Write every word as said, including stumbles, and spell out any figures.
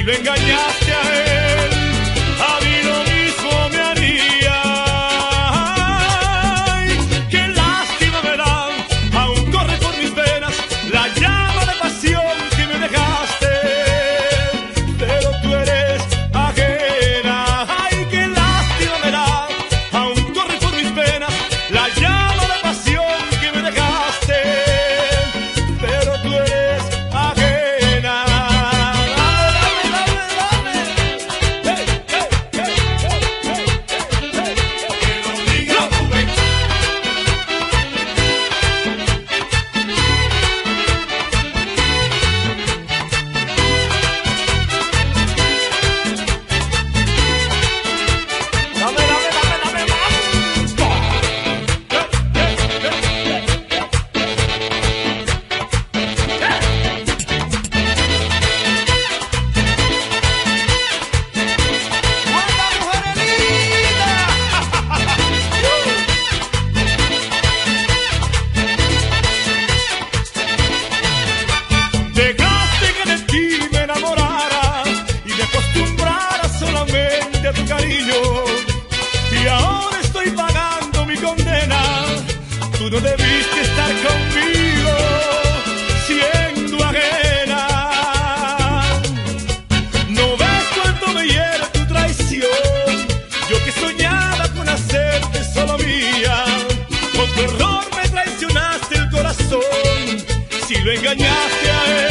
lo engañaste a él, a mí lo mismo me haría. Ay, qué lástima me da, aún corre por mis venas la llama de pasión que me dejaste, pero tú eres ajena. Ay, qué lástima me da, aún corre por mis venas la llama de pasión que me dejaste, pero tú eres ajena. Dejaste que de ti me enamorara y me acostumbrara solamente a tu cariño, y ahora estoy pagando mi condena. Tú no debiste estar conmigo siendo ajena. ¿No ves cuánto me hiere tu traición? Yo que soñaba con hacerte solo mía, con tu error me traicionaste el corazón. Si lo engañaste a él,